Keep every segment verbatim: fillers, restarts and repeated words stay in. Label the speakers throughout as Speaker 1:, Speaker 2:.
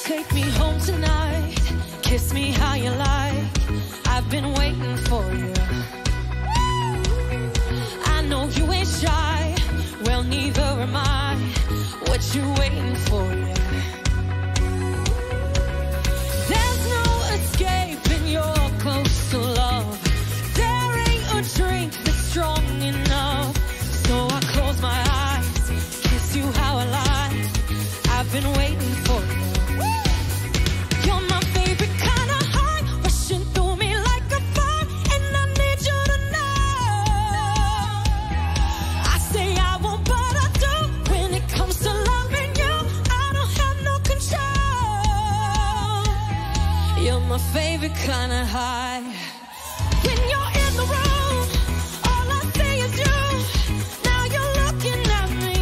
Speaker 1: Take me home tonight, kiss me how you like. I've been waiting for you. I know you ain't shy, well neither am I. What you waiting for, yeah? There's no escaping your close to love. There ain't a drink that's strong enough. So I close my eyes, kiss you how I like. I've been waiting for you. You're my favorite kind of high, rushing through me like a fire, and I need you to know. I say I won't, but I do. When it comes to loving you, I don't have no control. You're my favorite kind of high. When you're in the room, all I see is you. Now you're looking at me.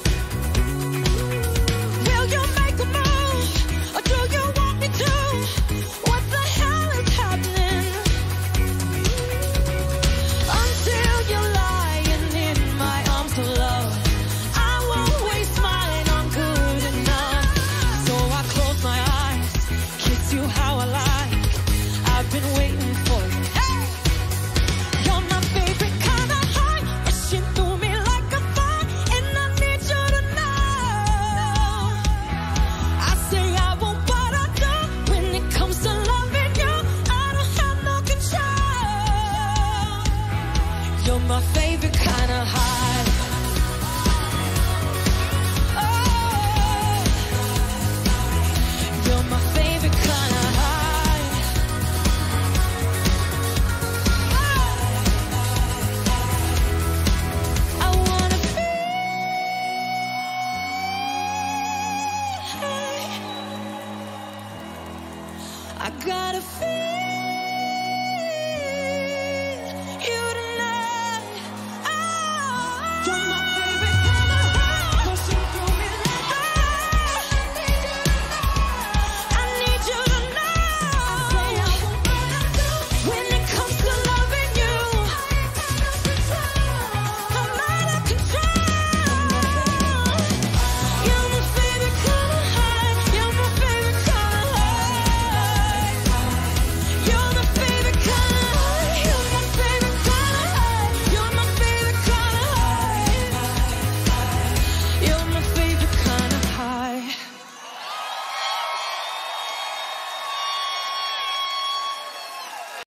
Speaker 1: Will you make a move, or do you want me to? What the hell is happening? Until you're lying in my arms of love, I won't waste mine on good enough. So I close my eyes, kiss you how I like. I've been waiting for you. Hey! You're my favorite kind of high, rushing through me like a fire, and I need you to know. I say I won't, but I do. When it comes to loving you, I don't have no control. You're my favorite kind of high. Oh, you're my favorite kind of high. I wanna feel. I gotta feel.